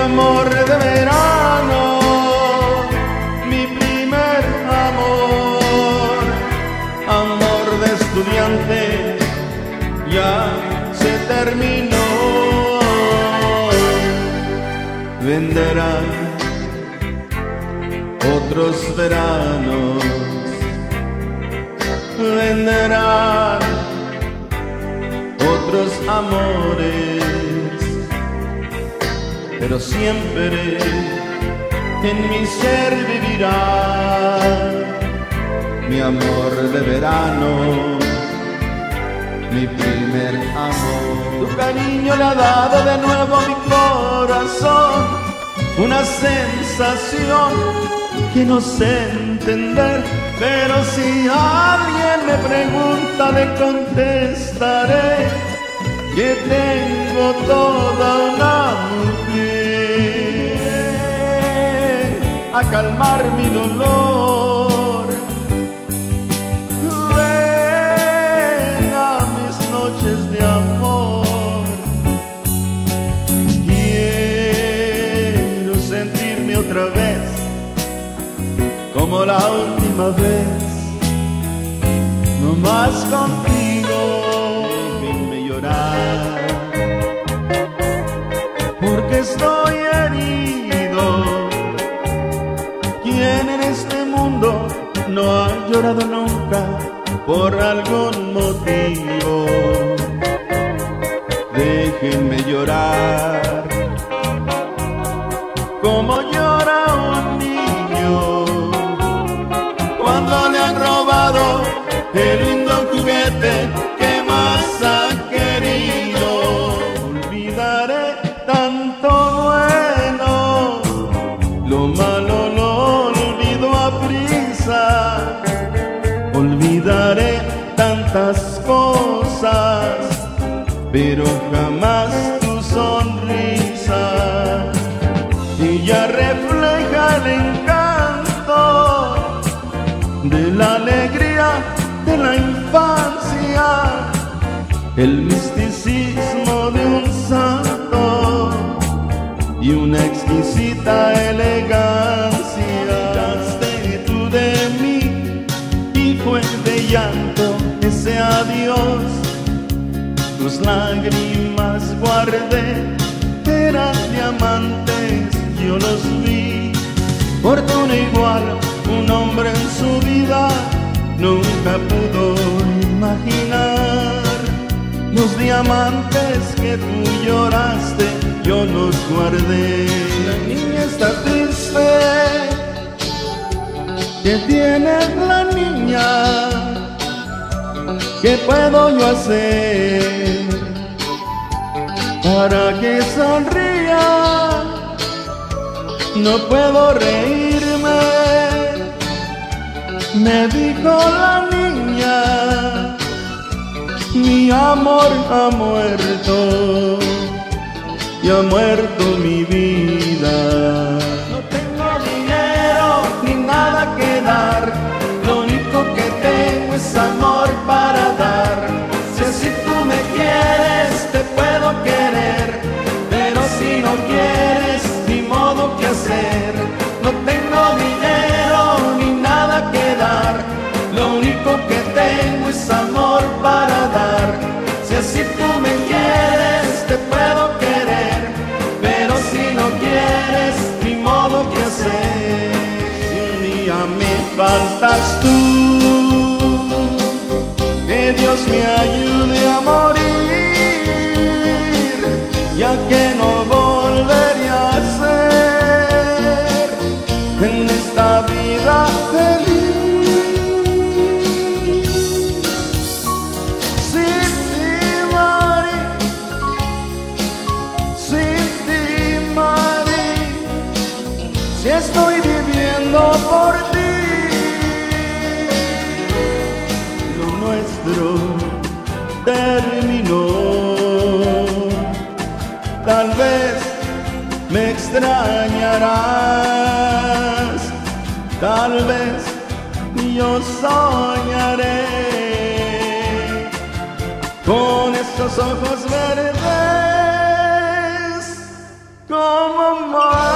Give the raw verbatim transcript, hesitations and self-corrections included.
amor de verano, mi primer amor, amor de estudiante, ya se terminó. Vendrán otros veranos, vendrán otros amores, pero siempre en mi ser vivirá mi amor de verano, mi primer amor. Tu cariño le ha dado de nuevo a mi corazón una sensación que no sé entender, pero si alguien me pregunta le contestaré que tengo toda una mujer a calmar mi dolor. Ven a mis noches de amor, quiero sentirme otra vez como la última vez, no más contigo. Déjenme llorar, porque estoy herido. ¿Quién en este mundo no ha llorado nunca por algún motivo? Déjenme llorar como llora un niño cuando le han robado el lindo juguete que más ha querido. Olvidaré tanto bueno, lo malo lo olvido a prisa. Olvidaré tantas cosas, pero jamás tu sonrisa. Ella refleja el encanto de la alegría de la infancia, el misticismo de un santo y una exquisita elegancia. Hablaste tú de mí y fue de llanto ese adiós. Tus lágrimas guardé, eran diamantes, yo los vi. Fortuna igual, un hombre en su vida nunca pudo imaginar. Los diamantes que tú lloraste, yo los guardé. La niña está triste, ¿qué tiene la niña? ¿Qué puedo yo hacer para que sonría? No puedo reírme, me dijo la niña, mi amor ha muerto y ha muerto mi vida. No tengo dinero ni nada que dar, lo único que tengo es amor para dar. Si así tú me quieres, te puedo querer, pero si no quieres, ni modo que hacer. No tengo dinero ni nada que dar, lo único que tengo es amor para dar. Si así tú me quieres, te puedo querer, pero si no quieres, ni modo que hacer. Si un día me faltas tú, que Dios me ayude a morir, ya que no volveré a ser en esta vida feliz. Sin ti, Mari, sin ti, Mari, si estoy viviendo por ti. Lo nuestro terminó. Tal vez me extrañarás, tal vez yo soñaré con esos ojos verdes, con mamá.